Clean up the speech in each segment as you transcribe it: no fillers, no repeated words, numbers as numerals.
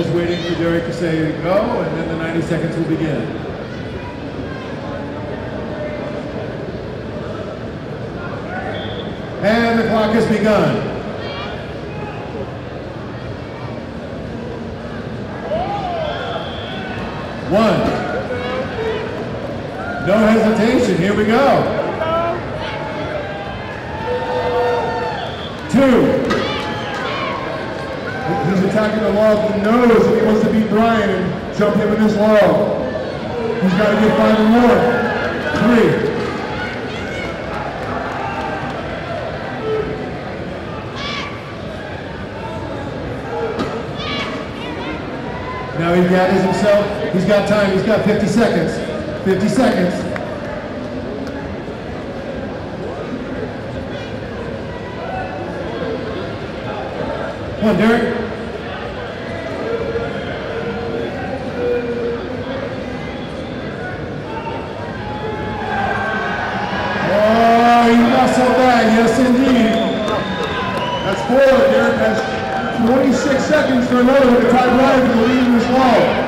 just waiting for Derek to say go, and then the 90 seconds will begin. And the clock has begun. One. No hesitation, here we go. Two. He's attacking the log. He knows that he wants to beat Brian and jump him in this log. He's got to get 5 or more. 3. Now he gathers himself. He's got time. He's got 50 seconds. 50 seconds. Come on, Derek. Oh, he muscled that. Yes, indeed. That's 4. Derek has 26 seconds for another one to tie Brian for the lead in this log.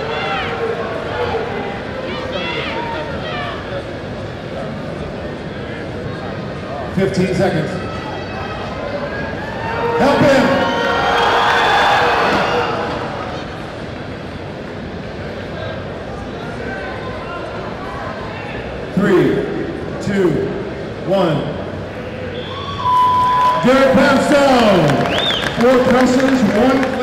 $15 seconds. Help him! 3, 2, 1. Derek Poundstone. 4 presses, 1